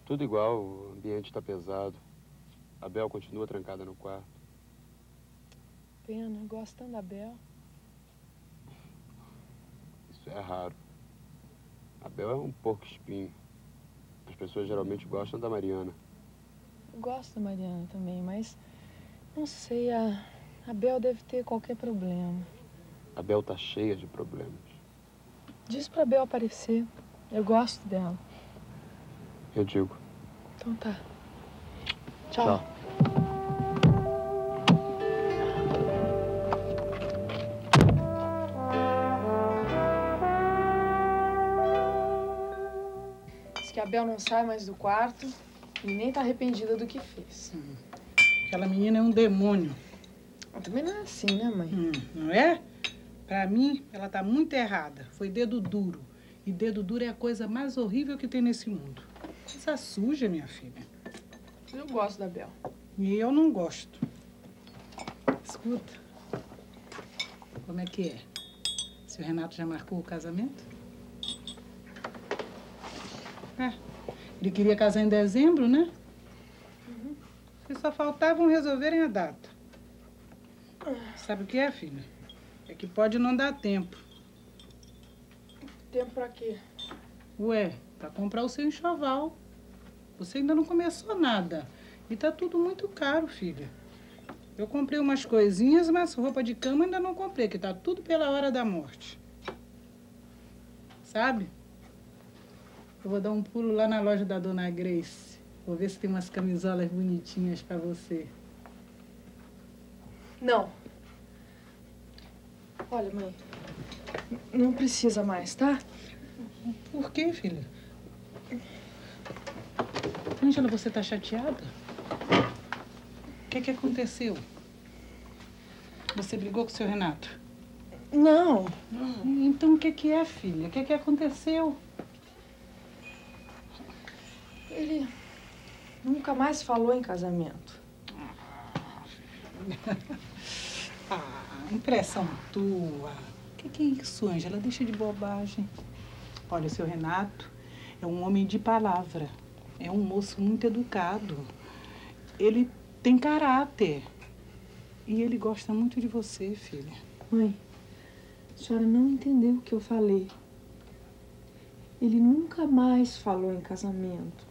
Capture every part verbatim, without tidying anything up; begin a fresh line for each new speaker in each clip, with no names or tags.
Tudo igual, o ambiente está pesado. A Bel continua trancada no quarto.
Pena, gosto tanto da Bel.
Isso é raro. A Bel é um porco espinho. As pessoas geralmente gostam da Mariana.
Eu gosto da Mariana também, mas não sei, a, a Bel deve ter qualquer problema.
A Bel tá cheia de problemas.
Diz pra Bel aparecer. Eu gosto dela.
Eu digo.
Então tá. Tchau. Tchau. Diz que a Bel não sai mais do quarto e nem tá arrependida do que fez.
Hum. Aquela menina é um demônio.
Também não é assim, né, mãe?
Hum, não é? Pra mim, ela tá muito errada. Foi dedo duro. E dedo duro é a coisa mais horrível que tem nesse mundo. Coisa suja, minha filha.
Eu gosto da Bel.
E eu não gosto. Escuta. Como é que é? Seu Renato já marcou o casamento? É. Ele queria casar em dezembro, né? Uhum. E só faltavam resolverem a data. Sabe o que é, filha? É que pode não dar tempo.
Tempo pra quê?
Ué, pra comprar o seu enxoval. Você ainda não começou nada. E tá tudo muito caro, filha. Eu comprei umas coisinhas, mas roupa de cama ainda não comprei, que tá tudo pela hora da morte. Sabe? Eu vou dar um pulo lá na loja da Dona Grace. Vou ver se tem umas camisolas bonitinhas pra você.
Não. Olha, mãe, não precisa mais, tá?
Por quê, filha? Ângela, você tá chateada? O que que aconteceu? Você brigou com o seu Renato?
Não.
Então o que que é, filha? O que que aconteceu?
Ele nunca mais falou em casamento.
Ah, impressão tua. O que que é isso, Ângela? Deixa de bobagem. Olha, o seu Renato é um homem de palavra. É um moço muito educado. Ele tem caráter. E ele gosta muito de você, filha.
Mãe, a senhora não entendeu o que eu falei. Ele nunca mais falou em casamento.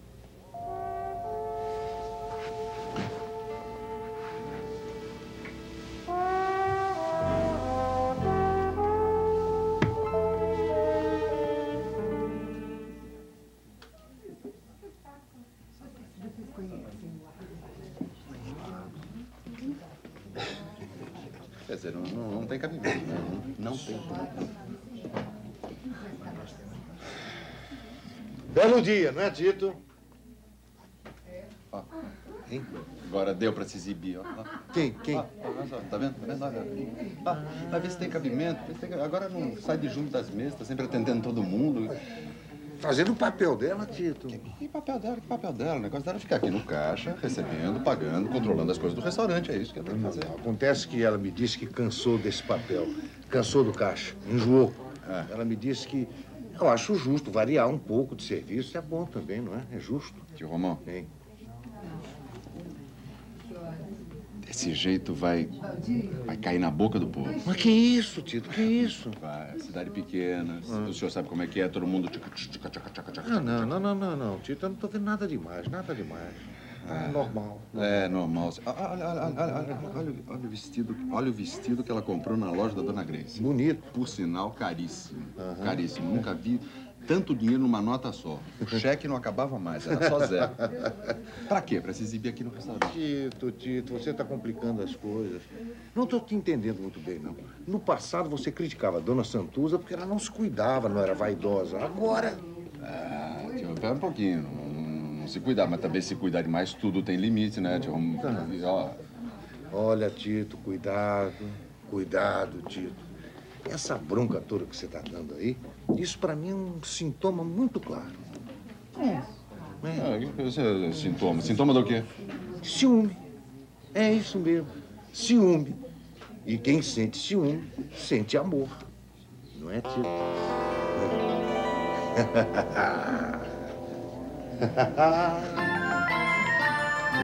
Quer dizer, não, não, não tem cabimento, né? Não, não tem.
Belo dia, não é, Tito?
Ó, hein? Agora deu pra se exibir, ó.
Quem? Quem?
Ó, olha só, tá vendo? Tá vendo? Olha. Ó, vai ver se tem cabimento. Agora não sai de junto das mesas, tá sempre atendendo todo mundo.
Fazendo o papel dela, Tito.
Que, que papel dela? Que papel dela? O negócio dela é ficar aqui no caixa, recebendo, pagando, controlando as coisas do restaurante. É isso que ela tem que fazer.
Acontece que ela me disse que cansou desse papel. Cansou do caixa. Enjoou. É. Ela me disse que eu acho justo variar um pouco de serviço. É bom também, não é? É justo.
Tio Romão.
Hein?
Desse jeito vai, vai cair na boca do povo.
Mas que isso, Tito? Que isso?
Vai, cidade pequena, ah. O senhor sabe como é que é, todo mundo... Tchaca, tchaca, tchaca, tchaca, tchaca,
não, não, não, não, não, não, Tito, eu não tô vendo nada demais, nada demais. É normal.
É, normal. Olha, olha, olha, olha, olha, olha, olha o vestido, olha o vestido que ela comprou na loja da Dona Grace.
Bonito.
Por sinal, caríssimo. Uhum. Caríssimo. Nunca vi tanto dinheiro numa nota só. O cheque não acabava mais, era só zero. Pra quê? Pra se exibir aqui no restaurante.
Tito, Tito, você tá complicando as coisas. Não tô te entendendo muito bem, não. No passado, você criticava a Dona Santuza porque ela não se cuidava, não era vaidosa. Agora...
Ah, tio, pera um pouquinho. Não, não se cuidar, mas também se cuidar demais, tudo tem limite, né, tio? Ó.
Olha, Tito, cuidado. Cuidado, Tito. Essa bronca toda que você tá dando aí, isso pra mim é um sintoma muito claro.
É.
É. Ah, sintoma? Sintoma do quê?
Ciúme. É isso mesmo. Ciúme. E quem sente ciúme, sente amor. Não é, Tito?